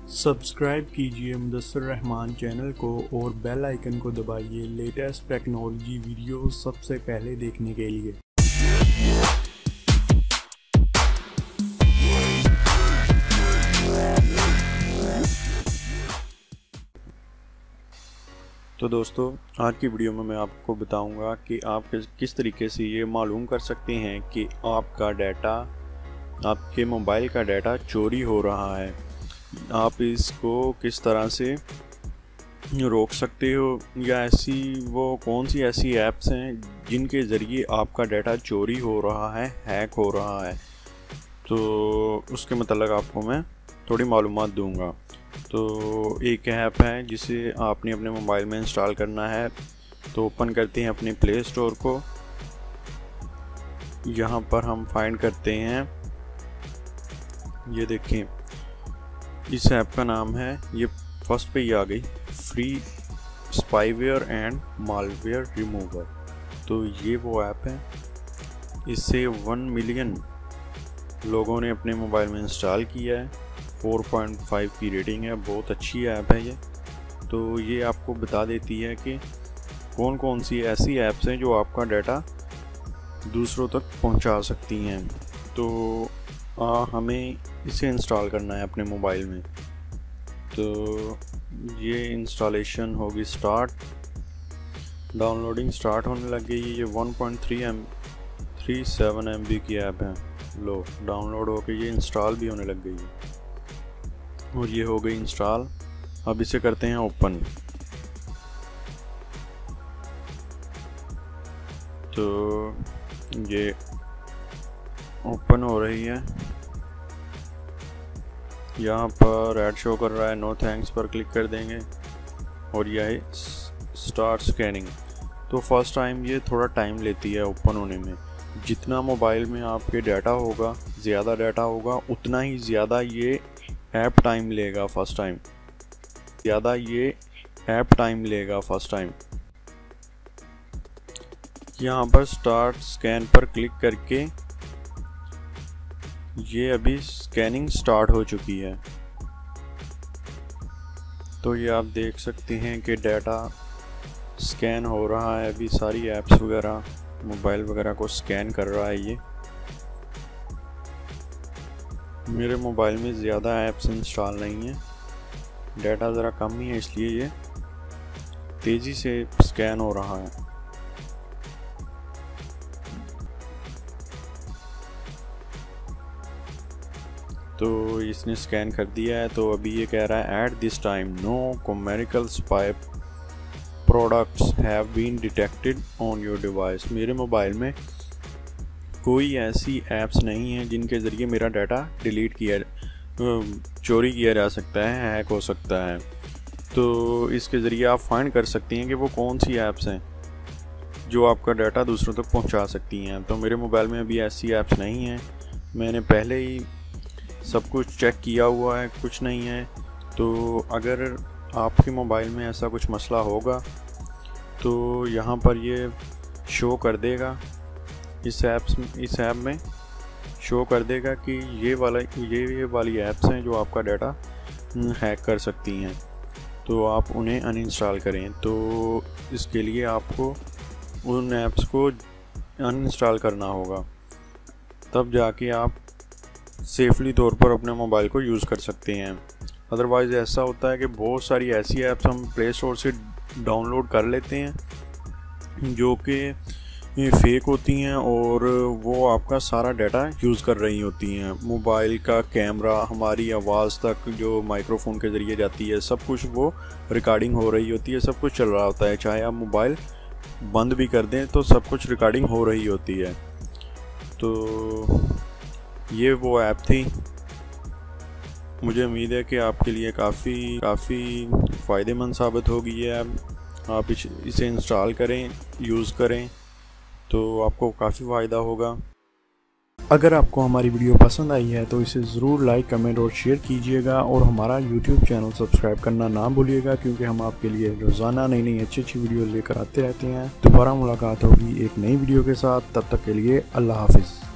Subscribe कीजिए Mudassir Rahman channel को और बेल आइकन को दबाइए लेटेस्ट टेक्नोलॉजी वीडियो सबसे पहले देखने के लिए। तो दोस्तों, आज की वीडियो में मैं आपको बताऊंगा कि आप किस तरीके से ये मालूम कर सकते हैं कि आपका डाटा, आपके मोबाइल का डाटा चोरी हो रहा है। आप इसको किस तरह से रोक सकते हो, या कौन सी ऐसी ऐप्स हैं जिनके ज़रिए आपका डाटा चोरी हो रहा है, हैक हो रहा है। तो उसके मतलब आपको मैं थोड़ी मालूमात दूंगा। तो एक ऐप है जिसे आपने अपने मोबाइल में इंस्टॉल करना है। तो ओपन करते हैं अपने प्ले स्टोर को। यहाँ पर हम फाइंड करते हैं, ये देखें, इस ऐप का नाम है, ये फर्स्ट पे ही आ गई, free spyware and malware remover. तो ये वो ऐप है, इससे 1 मिलियन लोगों ने अपने मोबाइल में इंस्टॉल किया है। 4.5 की रेटिंग है, बहुत अच्छी ऐप है ये। तो ये आपको बता देती है कि कौन कौन सी ऐसी ऐप्स हैं जो आपका डाटा दूसरों तक पहुंचा सकती हैं। तो हमें इसे इंस्टॉल करना है अपने मोबाइल में। तो ये इंस्टॉलेशन होगी स्टार्ट, डाउनलोडिंग स्टार्ट होने लग गई। ये 1.37 MB की ऐप है। लो, डाउनलोड होकर ये इंस्टॉल भी होने लग गई है और ये हो गई इंस्टॉल। अब इसे करते हैं ओपन। तो ये ओपन हो रही है, यहाँ पर ऐड शो कर रहा है, नो थैंक्स पर क्लिक कर देंगे और यह है स्टार्ट स्कैनिंग। तो फर्स्ट टाइम ये थोड़ा टाइम लेती है ओपन होने में। जितना मोबाइल में आपके डाटा होगा, ज़्यादा डाटा होगा, उतना ही ज़्यादा ये ऐप टाइम लेगा फर्स्ट टाइम। यहाँ पर स्टार्ट स्कैन पर क्लिक करके ये अभी स्कैनिंग स्टार्ट हो चुकी है। तो ये आप देख सकते हैं कि डाटा स्कैन हो रहा है। अभी सारी ऐप्स वगैरह, मोबाइल वगैरह को स्कैन कर रहा है ये। मेरे मोबाइल में ज़्यादा ऐप्स इंस्टॉल नहीं है, डाटा ज़रा कम ही है, इसलिए ये तेज़ी से स्कैन हो रहा है। तो इसने स्कैन कर दिया है। तो अभी ये कह रहा है at this time no commercial spy products have been detected on your device. मेरे मोबाइल में कोई ऐसी ऐप्स नहीं है जिनके ज़रिए मेरा डाटा चोरी किया जा सकता है, हैक हो सकता है। तो इसके ज़रिए आप फाइंड कर सकती हैं कि वो कौन सी ऐप्स हैं जो आपका डाटा दूसरों तक पहुंचा सकती हैं। तो मेरे मोबाइल में अभी ऐसी ऐप्स नहीं हैं, मैंने पहले ही सब कुछ चेक किया हुआ है, कुछ नहीं है। तो अगर आपके मोबाइल में ऐसा कुछ मसला होगा तो यहाँ पर ये शो कर देगा, इस ऐप में शो कर देगा कि ये वाली ऐप्स हैं जो आपका डाटा हैक कर सकती हैं। तो आप उन्हें अनइंस्टॉल करें। तो इसके लिए आपको उन ऐप्स को अनइंस्टॉल करना होगा, तब जाके आप सेफली तौर पर अपने मोबाइल को यूज़ कर सकते हैं। अदरवाइज़ ऐसा होता है कि बहुत सारी ऐसी ऐप्स हम प्ले स्टोर से डाउनलोड कर लेते हैं जो कि फेक होती हैं और वो आपका सारा डाटा यूज़ कर रही होती हैं। मोबाइल का कैमरा, हमारी आवाज़ तक जो माइक्रोफोन के ज़रिए जाती है, सब कुछ वो रिकॉर्डिंग हो रही होती है, सब कुछ चल रहा होता है। चाहे आप मोबाइल बंद भी कर दें तो सब कुछ रिकॉर्डिंग हो रही होती है। तो ये वो ऐप थी। मुझे उम्मीद है कि आपके लिए काफ़ी फ़ायदेमंद साबित होगी ये ऐप। आप इसे इंस्टॉल करें, यूज़ करें, तो आपको काफ़ी फ़ायदा होगा। अगर आपको हमारी वीडियो पसंद आई है तो इसे ज़रूर लाइक, कमेंट और शेयर कीजिएगा और हमारा यूट्यूब चैनल सब्सक्राइब करना ना भूलिएगा, क्योंकि हम आपके लिए रोज़ाना नई अच्छी वीडियो लेकर आते रहते हैं। दोबारा मुलाकात होगी एक नई वीडियो के साथ, तब तक के लिए अल्लाह हाफिज़।